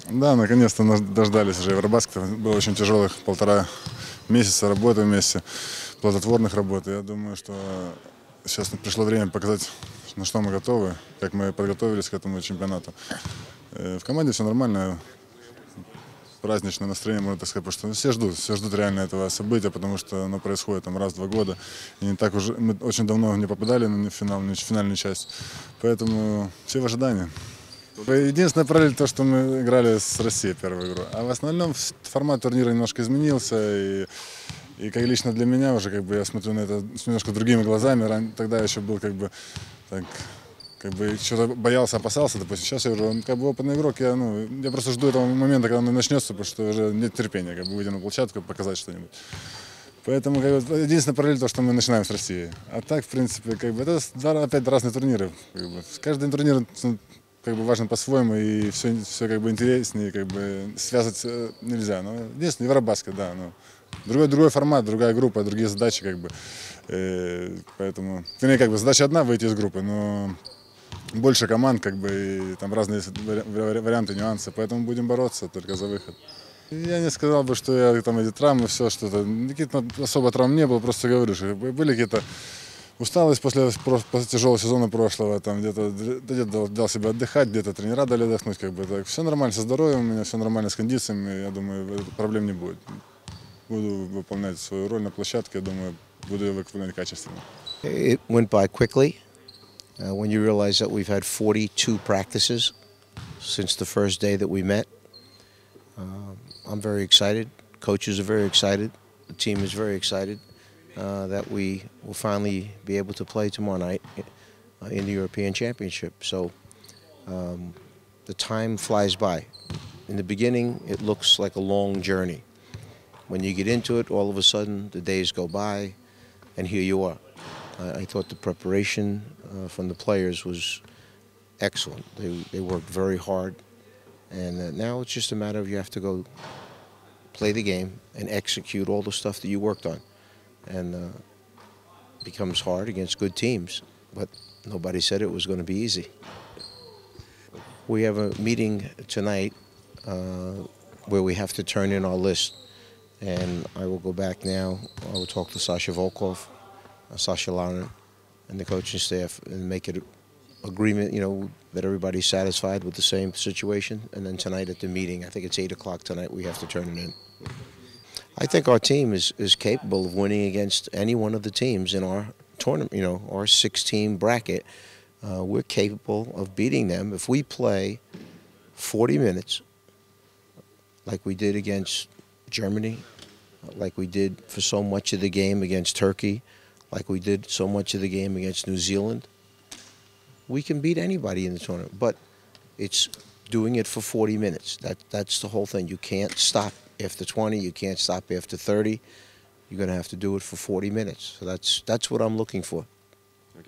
Да, наконец-то дождались уже Евробаскета. Было очень тяжелых 1,5 месяца работы вместе, плодотворных работ. Я думаю, что сейчас пришло время показать, на что мы готовы, как мы подготовились к этому чемпионату. В команде все нормально, праздничное настроение, можно так сказать, потому что все ждут реально этого события, потому что оно происходит там раз в 2 года. И не так уже, мы очень давно не попадали на финальную часть, поэтому все в ожидании. Единственная параллель то, что мы играли с Россией первую игру. А в основном формат турнира немножко изменился. И как лично для меня уже я смотрю на это с немножко другими глазами. Тогда я еще был так, что-то боялся, опасался, допустим. Сейчас я уже опытный игрок, я просто жду этого момента, когда он начнется, потому что уже нет терпения, выйти на площадку, показать что-нибудь. Поэтому единственная параллель то, что мы начинаем с России. А так, в принципе, это опять разные турниры. Каждый турнир важно по-своему, и все интереснее, связать нельзя. Но единственное, Евробаскет, да. Другой формат, другая группа, другие задачи, поэтому, задача одна — выйти из группы, но больше команд, и там разные варианты, нюансы, поэтому будем бороться только за выход. Я не сказал бы, что я там эти травмы, все что-то, каких-то особо травм не было, просто говорю, что были какие-то усталость после тяжелого сезона прошлого, там где-то дал себе отдыхать, где-то тренера дали отдохнуть, так. Все нормально со здоровьем, у меня все нормально с кондициями, я думаю, проблем не будет. Буду выполнять свою роль на площадке, я думаю, буду ее выполнять качественно. It went by quickly when you realize that we've had 42 practices since the first day that we met. I'm very excited. Coaches are very excited. The team is very excited that we will finally be able to play tomorrow night in the European Championship. So the time flies by. In the beginning, it looks like a long journey. When you get into it, all of a sudden, the days go by, and here you are. I thought the preparation from the players was excellent. They worked very hard, and now it's just a matter of you have to go play the game and execute all the stuff that you worked on. And it becomes hard against good teams, but nobody said it was going to be easy. We have a meeting tonight where we have to turn in our list. And I will go back now. I will talk to Sasha Volkov, Sasha Lauren, and the coaching staff, and make it agreement, that everybody's satisfied with the same situation. And then tonight at the meeting, I think it's 8 o'clock tonight, we have to turn it in. I think our team is capable of winning against any one of the teams in our tournament, our 6-team bracket. We're capable of beating them if we play 40 minutes like we did against Germany, like we did for so much of the game against Turkey, like we did so much of the game against New Zealand. We can beat anybody in the tournament, but it's doing it for 40 minutes. That's the whole thing. You can't stop after 20. You can't stop after 30. You're going to have to do it for 40 minutes. So that's what I'm looking for.